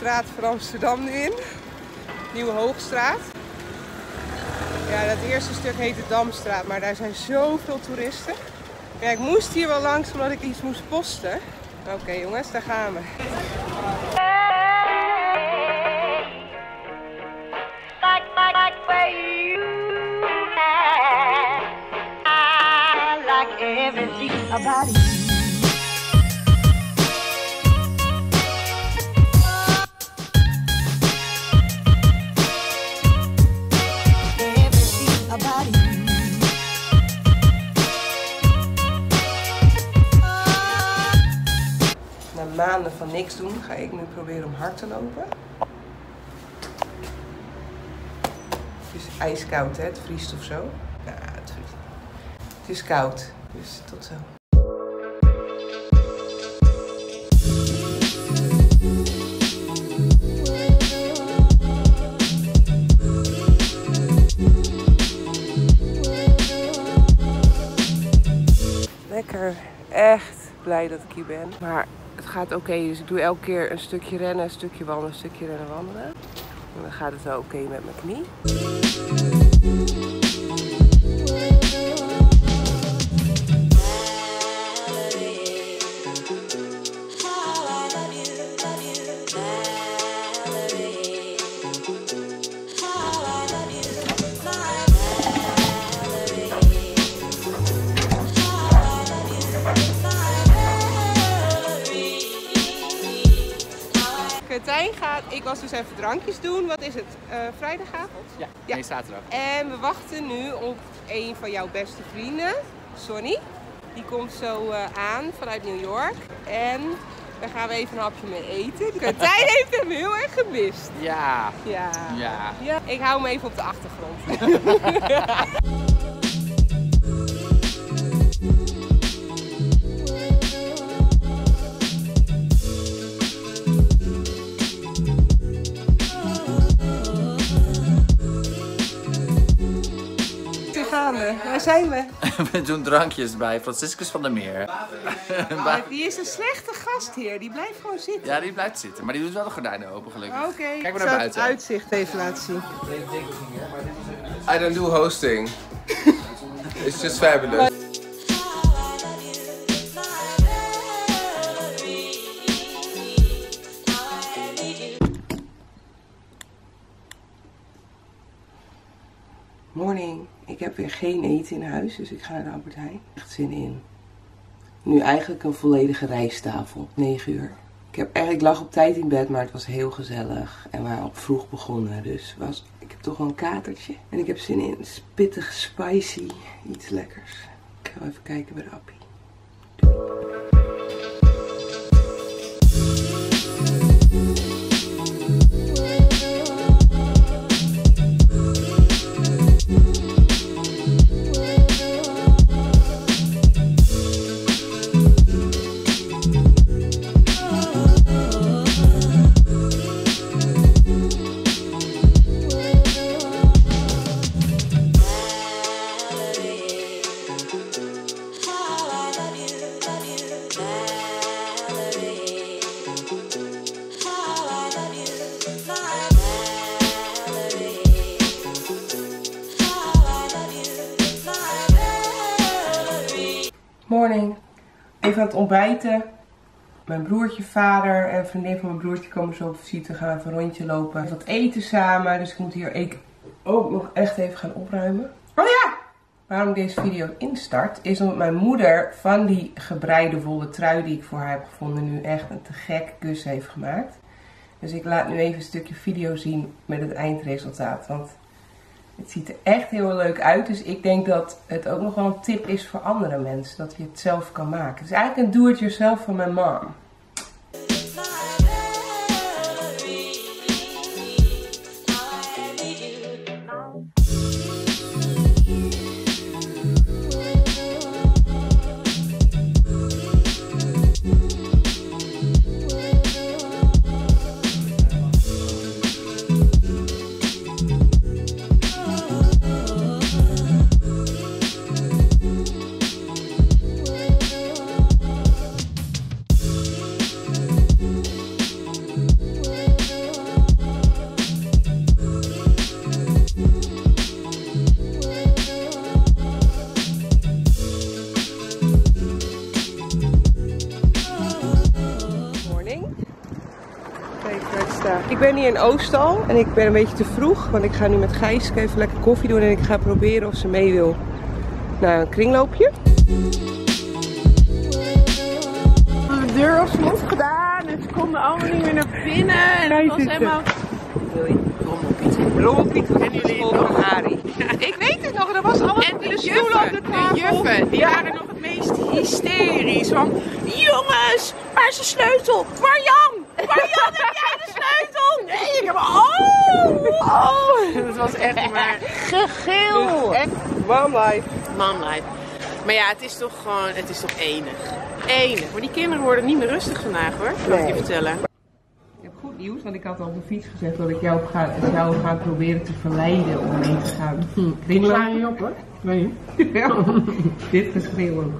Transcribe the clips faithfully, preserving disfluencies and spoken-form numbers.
straat van Amsterdam nu in. Nieuwe Hoogstraat. Ja, dat eerste stuk heet de Damstraat, maar daar zijn zoveel toeristen. Ja, ik moest hier wel langs omdat ik iets moest posten. Oké okay, jongens, daar gaan we. Na maanden van niks doen ga ik nu proberen om hard te lopen. Het is ijskoud, hè? Het vriest of zo. Ja, het vriest. Het is koud, dus tot zo. Lekker, echt blij dat ik hier ben. Maar het gaat oké, okay, dus ik doe elke keer een stukje rennen, een stukje wandelen, een stukje rennen, wandelen. En dan gaat het wel oké okay met mijn knie. Martijn gaat, ik was dus even drankjes doen. Wat is het? Uh, vrijdagavond? Ja, ja. Nee, zaterdag. En we wachten nu op een van jouw beste vrienden, Sonny. Die komt zo uh, aan vanuit New York. En daar gaan we even een hapje mee eten. Martijn heeft hem heel erg gemist. Ja. Ja. Ja. Ja. Ik hou hem even op de achtergrond. Waar zijn we? We doen drankjes bij Franciscus van der Meer. Oh, die is een slechte gastheer, die blijft gewoon zitten. Ja, die blijft zitten, maar die doet wel de gordijnen open gelukkig. Oké, okay. Kijk maar naar buiten. Het uitzicht even laten zien. I don't do hosting. It's just fabulous. Morning. Ik heb weer geen eten in huis, dus ik ga naar de Albert Heijn. Echt zin in. Nu eigenlijk een volledige rijsttafel. negen uur. Ik, heb, eigenlijk lag op tijd in bed, maar het was heel gezellig. En we waren op vroeg begonnen, dus was, ik heb toch wel een katertje. En ik heb zin in pittig, spicy, iets lekkers. Ik ga even kijken bij de appie. Morning. Even aan het ontbijten. Mijn broertje, vader en een vriendin van mijn broertje komen zo op visite. We gaan even een rondje lopen. Wat eten samen. Dus ik moet hier ik ook nog echt even gaan opruimen. Oh ja! Waarom ik deze video instart is omdat mijn moeder van die gebreide wollen trui die ik voor haar heb gevonden nu echt een te gek kussen heeft gemaakt. Dus ik laat nu even een stukje video zien met het eindresultaat. Want het ziet er echt heel leuk uit. Dus ik denk dat het ook nog wel een tip is voor andere mensen. Dat je het zelf kan maken. Het is eigenlijk een do-it-yourself van mijn mom. ben hier in Oostal en ik ben een beetje te vroeg, want ik ga nu met Gijs even lekker koffie doen en ik ga proberen of ze mee wil naar een kringloopje. De deur op slot gedaan en ze konden allemaal niet meer naar binnen en het was helemaal... Rommelpiet. Rommelpiet was de school van Arie. Ik weet het nog, dat was alles En op de die stoel op de juffen, tafel. de juffen, die waren nog het meest hysterisch. Van, jongens, waar is de sleutel? Marjan, Marjan, heb jij de sleutel? Nee, ik heb... Oh, oh. Dat was echt maar gegil. Echt mom life. Man life. Maar ja, het is toch gewoon, het is toch enig. Enig. Maar die kinderen worden niet meer rustig vandaag hoor, kan ik je vertellen. Ik heb goed nieuws, want ik had al op de fiets gezegd dat ik jou ga, jou ga proberen te verleiden om mee te gaan. Ik sta je niet op hoor. Nee. Ja. Dit geschreeuw ook.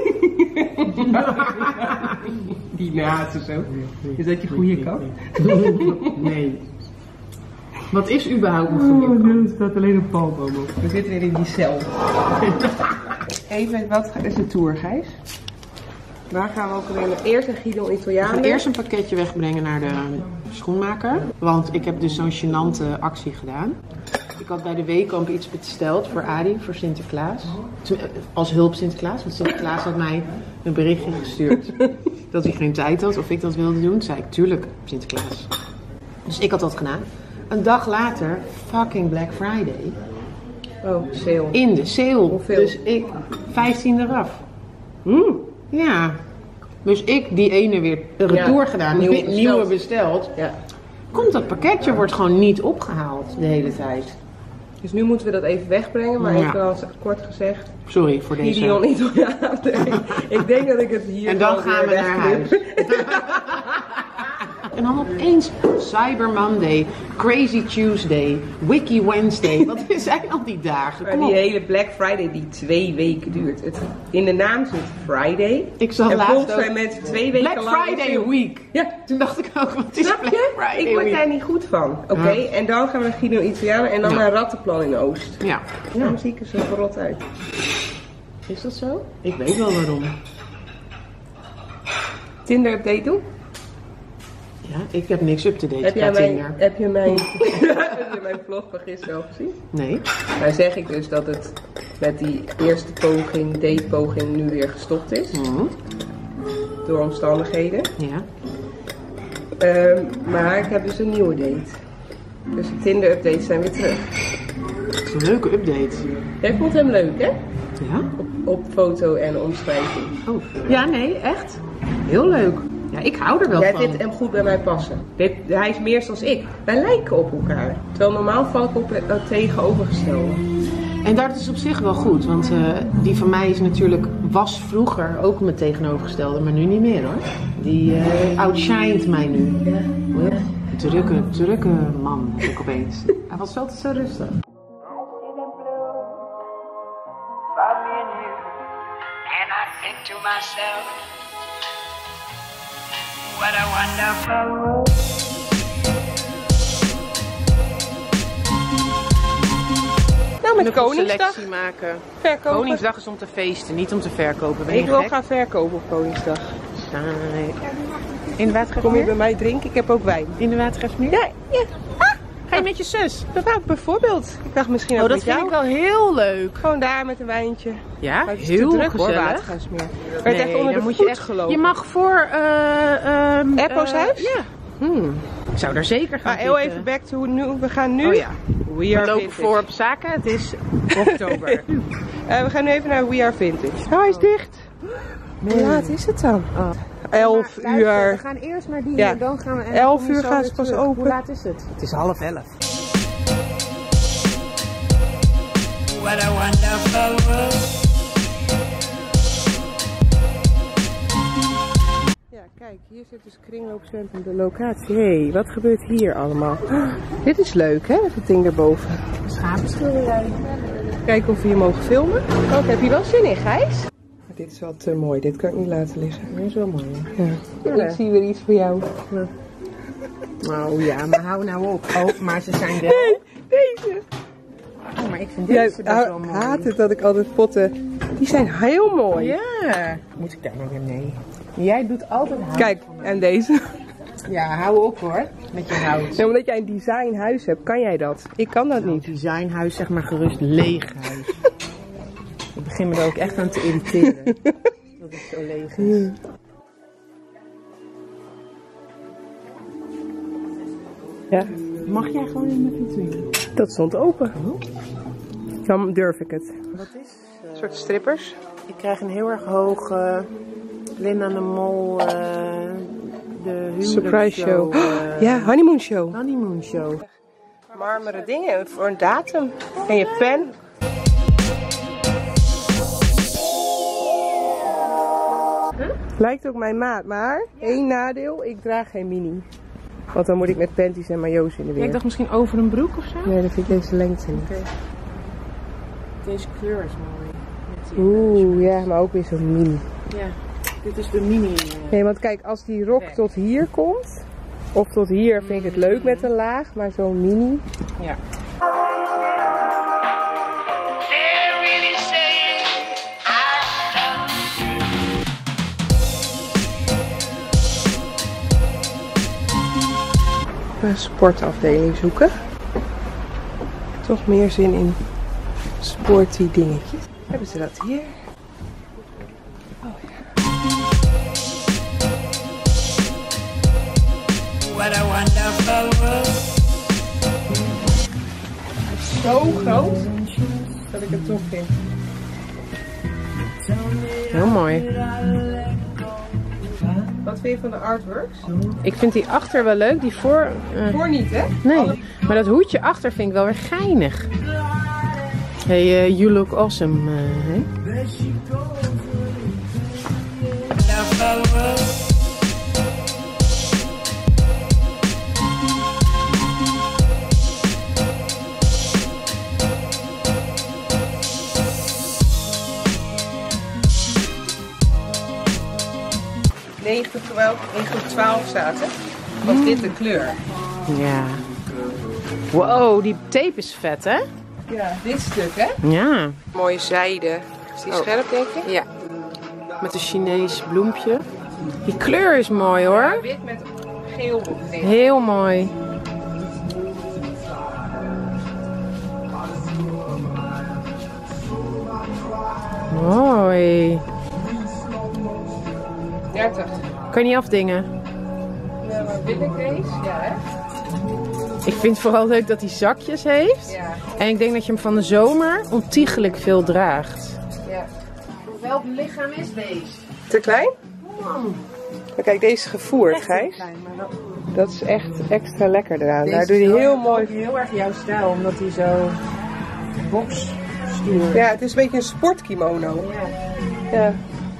Die naast zo. Is dat je goede kant? Nee. Wat is überhaupt een Oh, goede kant? er staat alleen een palmboom op. We zitten weer in die cel. Even, wat is de tour, Gijs? Waar gaan we ook weer? Eerst een Guido We Italiano. gaan eerst een pakketje wegbrengen naar de schoenmaker. Want ik heb dus zo'n gênante actie gedaan. Ik had bij de Weekamp iets besteld voor Adi, voor Sinterklaas. Als hulp Sinterklaas, want Sinterklaas had mij een berichtje gestuurd dat hij geen tijd had of ik dat wilde doen. Toen zei ik, tuurlijk Sinterklaas. Dus ik had dat gedaan. Een dag later, fucking Black Friday. Oh, sale. In de sale. Hoeveel? Dus ik, vijftien eraf. Mm. Ja. Dus ik die ene weer retour Ja, gedaan, nieuwe nieuwe, nieuwe besteld. besteld. Ja. Komt dat pakketje, wordt gewoon niet opgehaald de hele tijd. Dus nu moeten we dat even wegbrengen, maar Ja. ik had kort gezegd. Sorry voor deze. Gideon Italiano. Ik denk dat ik het hier En dan wel gaan we weer naar huis. wegknip. En dan opeens Cyber Monday, Crazy Tuesday, Wiki Wednesday. Wat zijn al die dagen? Maar Kom die op. hele Black Friday die twee weken duurt. Het, in de naam zit Friday. Ik zag en laatst volgens ook zijn mensen twee weken Black lang... Friday Week. Ja. Toen dacht ik ook, wat is Snap Black je? Friday Ik word Week? daar niet goed van. Oké, Ja. en dan gaan we naar Guido Italiano en dan Ja. naar Rattenplan in Oost. Ja. Ja. De muziek is er verrot uit. Is dat zo? Ik weet wel waarom. Tinder update doen? Ja, ik heb niks up to date Heb jij, qua mijn, Tinder. heb, je mijn, heb je mijn vlog van gisteren al gezien? Nee. Daar zeg ik dus dat het met die eerste poging, datepoging, nu weer gestopt is. Mhm. Door omstandigheden. Ja. Um, maar ik heb dus een nieuwe date. Dus de Tinder updates zijn weer terug. Dat is een leuke update. Jij vond hem leuk, hè? Ja? Op, op foto en omschrijving. Oh. Ja, nee, echt. Heel leuk. Ja, ik hou er wel Jij van. vindt hem goed bij mij passen. Dit, hij is meer zoals ik. Wij lijken op elkaar. Terwijl normaal val ik op het tegenovergestelde. En dat is op zich wel goed, want uh, die van mij is natuurlijk, was vroeger ook mijn tegenovergestelde, maar nu niet meer hoor. Die uh, outshined mij nu. Ja. Ja. Drukke, drukke man heb ik opeens. Hij was altijd zo rustig. And I think to myself, what a wonderful world. Nou, met Nog een Koningsdag. selectie maken. Verkopen. Koningsdag is om te feesten, niet om te verkopen. Ben je Ik wil gek? gaan verkopen op Koningsdag. Saai. In de watergasmeer? Kom je bij mij drinken? Ik heb ook wijn. In de watergasmeer? Ja, ja. Ga je met je zus? Ja, bijvoorbeeld. Ik dacht misschien ook Oh, dat met vind jou. ik wel heel leuk. Gewoon daar met een wijntje. Ja, Maar het is heel te druk, hoor, gezellig. Watergasmeer. Het werd echt onder dan de moet voet je echt gelopen. Je mag voor uh, um, Eppo's uh, huis? Ja. Hmm. Ik zou daar zeker gaan Maar heel zitten. even back to nu. We gaan nu. Oh ja. We We are lopen vintage. voor op zaken. Het is oktober. Uh, we gaan nu even naar We Are Vintage. Oh, hij is dicht. Hoe laat is het dan? Oh. Elf Maar luister, uur. we gaan eerst naar die Ja. en dan gaan we... En Elf dan uur zo gaan weer ze pas terug. open. Hoe laat is het? Het is half elf. What a wonderful world. Ja, kijk, hier zit dus kringloopcentrum, de locatie. Hé, hey, wat gebeurt hier allemaal? Oh, dit is leuk, hè? Het ding daarboven. Schapenschilderij. Kijken of we hier mogen filmen. Oh, heb je wel zin in, Gijs? Dit is wel te mooi, dit kan ik niet laten liggen. Dat is wel mooi. Ja. Ik zie weer iets voor jou. Oh ja, maar hou nou op. Oh, maar ze zijn wel... Hey, deze! Oh, maar ik vind Jij deze best wel mooi. haat het dat ik altijd potten... Die zijn heel mooi. Ja. Moet ik daar nog in? Nee. Jij doet altijd haat. Kijk, en deze. Ja, hou op hoor, met je hout. Ja, omdat jij een designhuis hebt, kan jij dat? Ik kan dat niet. Designhuis, zeg maar gerust leeg huis. Ik begin me er ook echt aan te irriteren. Dat het zo leeg is. Ja, Mag jij gewoon in mijn vitrine? dat stond open. Dan durf ik het. Wat is? Een soort strippers. Ik krijg een heel erg hoog uh, Linda de Mol, uh, de Surprise show. Uh, Ja, honeymoon show. honeymoon show. Marmeren dingen voor een datum. En je pen. Lijkt ook mijn maat, maar één nadeel, ik draag geen mini. Want dan moet ik met panties en majo's in de weer. Ja, ik dacht misschien over een broek of zo? Nee, dat vind ik deze lengte niet. Okay. Deze kleur is mooi. Met die, Oeh, ja, maar ook weer zo'n mini. ja, dit is de mini. Uh, Nee, want kijk, als die rok tot hier komt, of tot hier, vind ik het leuk met een laag, maar zo'n mini. ja. They're really saying I love you. Een sportafdeling zoeken. Toch meer zin in sporty dingetjes. Hebben ze dat hier? What a wonderful world. Zo groot dat ik het tof vind. Heel mooi. Wat vind je van de artworks? Ik vind die achter wel leuk, die voor... uh, Voor niet, hè? nee, maar dat hoedje achter vind ik wel weer geinig. Hey, uh, you look awesome. Uh, hey? Wonderful world. negen tot twaalf staat, hè? Was dit de kleur? Ja. Wow, die tape is vet, hè? Ja, dit stuk, hè? Ja. Mooie zijde. Is die Oh. scherp, denk ik? Ja. Met een Chinees bloempje. Die kleur is mooi, hoor. Wit met geel op het ding. Heel mooi. Mooi. dertig. Kan je niet afdingen? Ja, maar wil ik deze? Ja, hè? Ik vind het vooral leuk dat hij zakjes heeft. Ja. En ik denk dat je hem van de zomer ontiegelijk veel draagt. Ja. Welk lichaam is deze? Te klein? Maar kijk, deze is gevoerd, Gijs. Klein, maar wel... Dat is echt extra lekker eraan. Deze Daar doe je is wel heel mooi. Heel erg jouw stijl, omdat hij zo box stuurt. Ja, het is een beetje een sportkimono. Ja. Ja.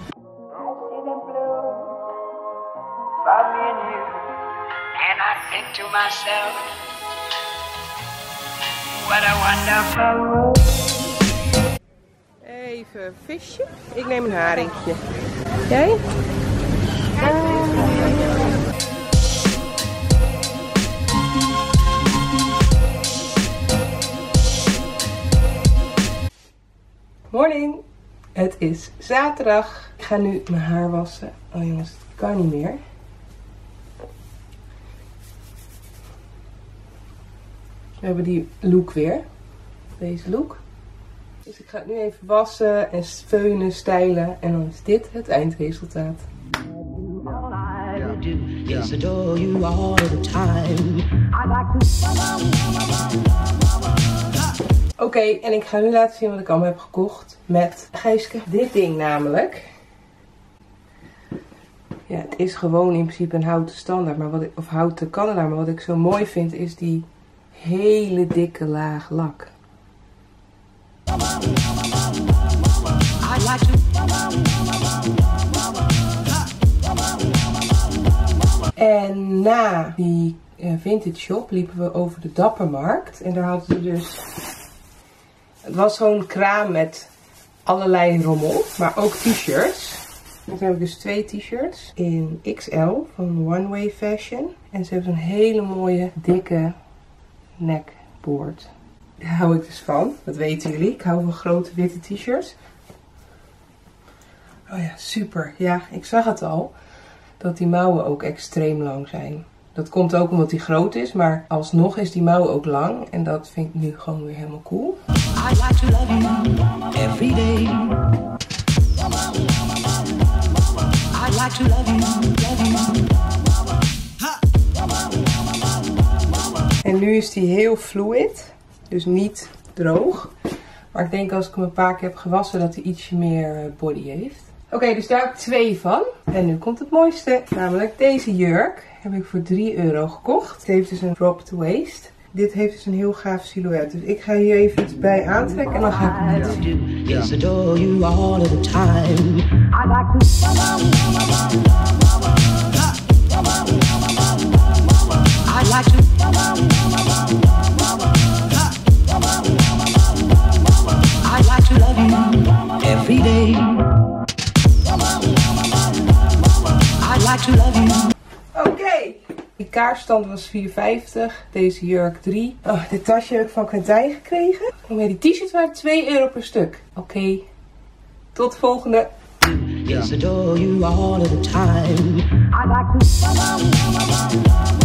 For me and you. And I think to myself, what a wonderful world. Even visje. Ik neem een haringje. Jij? Morning. Het is zaterdag. Ik ga nu mijn haar wassen. Oh jongens, het kan niet meer. We hebben die look weer. Deze look. Dus ik ga het nu even wassen en feunen, stijlen. En dan is dit het eindresultaat. Yes, adore you all the time. Oké, okay, en ik ga nu laten zien wat ik allemaal heb gekocht met Gijske. Dit ding namelijk. Ja, het is gewoon in principe een houten standaard, maar wat ik, of houten kandelaar. Maar wat ik zo mooi vind is die hele dikke laag lak. En na die uh, vintage shop liepen we over de Dappermarkt. En daar hadden ze dus... Het was zo'n kraam met allerlei rommel, maar ook t-shirts. Dan heb ik dus twee t-shirts in X L van One Way Fashion. En ze hebben zo'n hele mooie dikke neckboard. Daar hou ik dus van, dat weten jullie. Ik hou van grote witte t-shirts. Oh ja, super. Ja, ik zag het al. Dat die mouwen ook extreem lang zijn. Dat komt ook omdat hij groot is, maar alsnog is die mouw ook lang. En dat vind ik nu gewoon weer helemaal cool. I like to love you every day. I like to love you, love you. En nu is die heel fluid, dus niet droog. Maar ik denk als ik hem een paar keer heb gewassen dat hij ietsje meer body heeft. Oké, okay, dus daar heb ik twee van. En nu komt het mooiste. Namelijk deze jurk heb ik voor drie euro gekocht. Het heeft dus een dropped waist. Dit heeft dus een heel gaaf silhouet. Dus ik ga hier even iets bij aantrekken en dan ga ik hem doen. Yes, adore you all of the time. I like to. I like to. I like to love you every day. I like to love you. Oké. Okay. Die kaartstand was vier vijftig. Deze jurk drie. Oh, dit tasje heb ik van Quintijn gekregen. Oh, maar die t-shirts waren twee euro per stuk. Oké. Okay. Tot de volgende. Yes, adore you all of the time. I like to.